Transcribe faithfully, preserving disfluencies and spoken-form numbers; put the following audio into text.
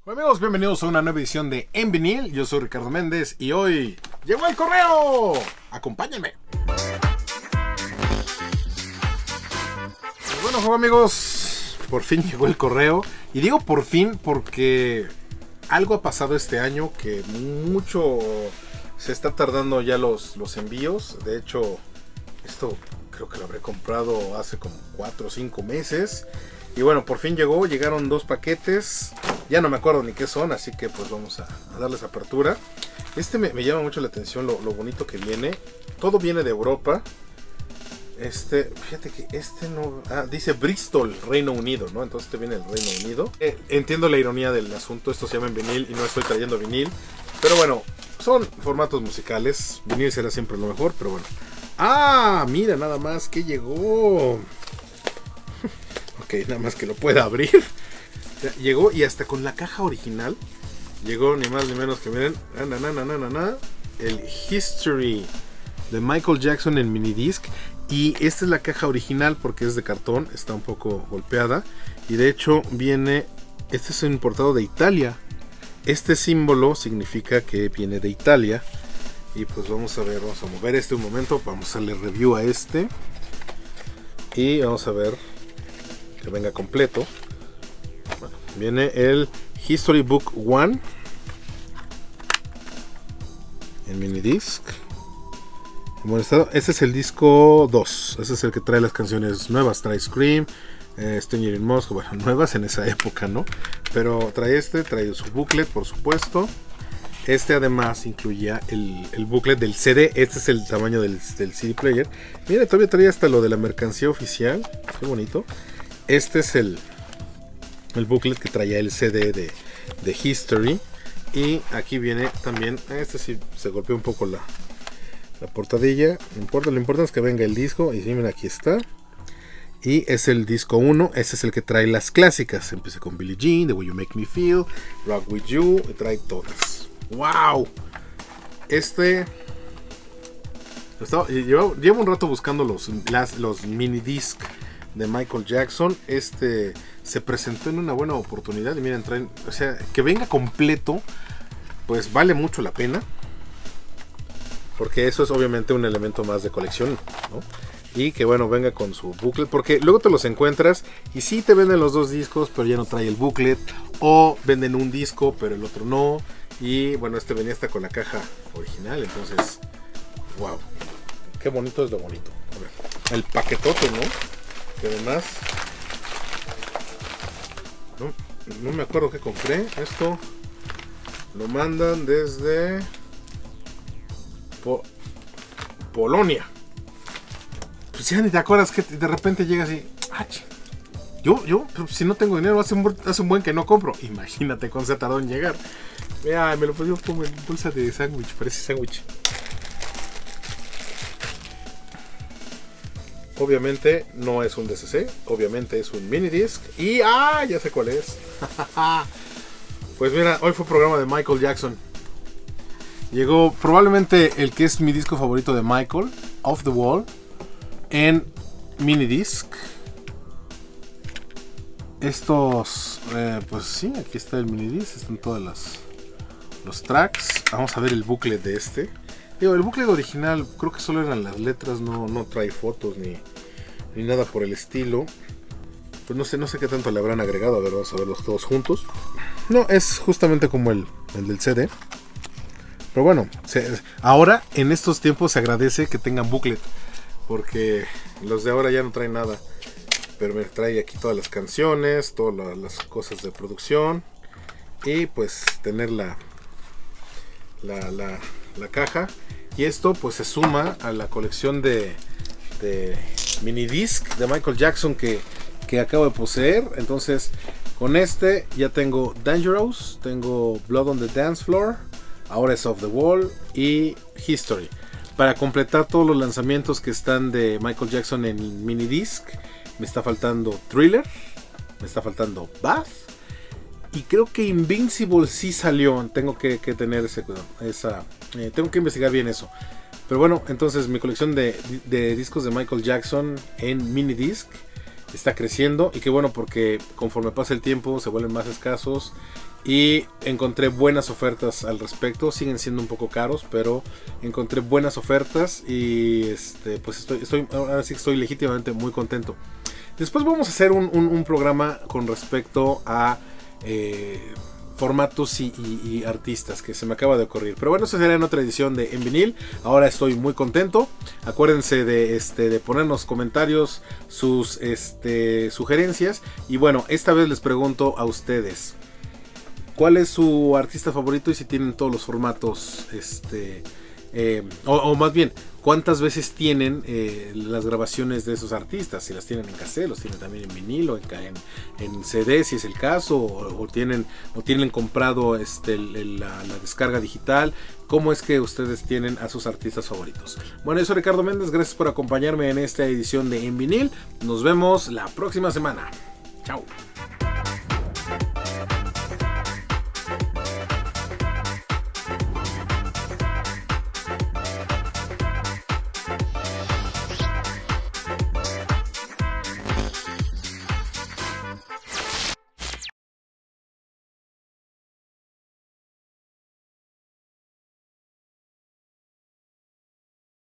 Hola amigos, bienvenidos a una nueva edición de En Vinil. Yo soy Ricardo Méndez y hoy llegó el correo. Acompáñenme. Pues bueno, juego amigos, por fin llegó el correo. Y digo por fin porque algo ha pasado este año que mucho se está tardando ya los, los envíos. De hecho, esto creo que lo habré comprado hace como cuatro o cinco meses. Y bueno, por fin llegó, llegaron dos paquetes. Ya no me acuerdo ni qué son, así que pues vamos a, a darles apertura. Este me, me llama mucho la atención, lo, lo bonito que viene. Todo viene de Europa. Este, fíjate que este no... Ah, dice Bristol, Reino Unido, ¿no? Entonces este viene del Reino Unido. Eh, entiendo la ironía del asunto, esto se llama en vinil y no estoy trayendo vinil. Pero bueno, son formatos musicales. Vinil será siempre lo mejor, pero bueno. Ah, mira nada más que llegó. Ok, nada más que lo pueda abrir. Ya, llegó y hasta con la caja original. Llegó ni más ni menos que miren. Na, na, na, na, na, na, el History de Michael Jackson en minidisc. Y esta es la caja original porque es de cartón. Está un poco golpeada. Y de hecho viene... Este es un importado de Italia. Este símbolo significa que viene de Italia. Y pues vamos a ver, vamos a mover este un momento. Vamos a hacerle review a este. Y vamos a ver que venga completo. Bueno, viene el History Book uno en minidisc en buen estado. Este es el disco dos. Este es el que trae las canciones nuevas. Trae Scream, eh, Stranger in Moscow. Bueno, nuevas en esa época, ¿no? Pero trae este, trae su booklet, por supuesto. Este además incluía el, el booklet del C D. Este es el tamaño del, del C D player. Mira, todavía trae hasta lo de la mercancía oficial. Qué bonito. Este es el, el booklet que traía el C D de, de History. Y aquí viene también, este sí se golpeó un poco la, la portadilla. No importa, lo importante es que venga el disco. Y sí, mira, aquí está. Y es el disco uno. Este es el que trae las clásicas. Empecé con Billie Jean, The Way You Make Me Feel, Rock With You. Y trae todas. ¡Wow! Este... Estaba, llevo, llevo un rato buscando los, las, los minidisc de Michael Jackson. Este se presentó en una buena oportunidad. Y miren, traen, o sea, que venga completo, pues vale mucho la pena. Porque eso es obviamente un elemento más de colección, ¿no? Y que bueno, venga con su booklet. Porque luego te los encuentras y sí te venden los dos discos, pero ya no trae el booklet. O venden un disco, pero el otro no. Y bueno, este venía hasta con la caja original. Entonces, wow, qué bonito es lo bonito. A ver, el paquetote, ¿no? Que además no, no me acuerdo qué compré. Esto lo mandan desde Po Polonia. Pues ya ni te acuerdas que de repente llegas y ah, yo, yo, si no tengo dinero, hace un, hace un buen que no compro. Imagínate cuánto se tardó en llegar. Mira, me lo pidió como en bolsa de sándwich, parece sándwich. Obviamente no es un D C C, obviamente es un minidisc. Y ah, ya sé cuál es. Pues mira, hoy fue programa de Michael Jackson. Llegó probablemente el que es mi disco favorito de Michael, Off the Wall, en minidisc. Estos, eh, pues sí, aquí está el minidisc, están todas las los tracks. Vamos a ver el booklet de este. Digo, el booklet original creo que solo eran las letras, no, no trae fotos ni, ni nada por el estilo. Pues no sé, no sé qué tanto le habrán agregado. A ver, vamos a verlos todos juntos. No, es justamente como el, el del C D. Pero bueno, se, ahora en estos tiempos se agradece que tengan booklet, porque los de ahora ya no traen nada. Pero me trae aquí todas las canciones, todas la, las cosas de producción. Y pues tener la, la, la, la caja. Y esto pues se suma a la colección de, de minidisc de Michael Jackson que, que acabo de poseer. Entonces con este ya tengo Dangerous, tengo Blood on the Dance Floor, ahora es Off the Wall y History. Para completar todos los lanzamientos que están de Michael Jackson en minidisc, me está faltando Thriller, me está faltando Bath. Y creo que Invincible sí salió. Tengo que, que tener ese cuidado. Esa, eh, tengo que investigar bien eso. Pero bueno, entonces mi colección de, de discos de Michael Jackson en minidisc está creciendo. Y qué bueno, porque conforme pasa el tiempo se vuelven más escasos. y encontré buenas ofertas al respecto. Siguen siendo un poco caros, pero encontré buenas ofertas y este, pues estoy, estoy, ahora sí que estoy legítimamente muy contento. Después vamos a hacer un, un, un programa con respecto a eh, formatos y, y, y artistas que se me acaba de ocurrir. Pero bueno, eso será en otra edición de En Vinil. Ahora estoy muy contento. Acuérdense de, este, de ponernos comentarios, sus este, sugerencias. Y bueno, esta vez les pregunto a ustedes, ¿cuál es su artista favorito y si tienen todos los formatos? Este, eh, o, o más bien, ¿cuántas veces tienen eh, las grabaciones de esos artistas? Si las tienen en cassette, los tienen también en vinilo, en, en, en C D si es el caso, o, o tienen o tienen comprado este, el, el, la, la descarga digital. ¿Cómo es que ustedes tienen a sus artistas favoritos? Bueno, yo soy Ricardo Méndez, gracias por acompañarme en esta edición de En Vinil. Nos vemos la próxima semana. Chao.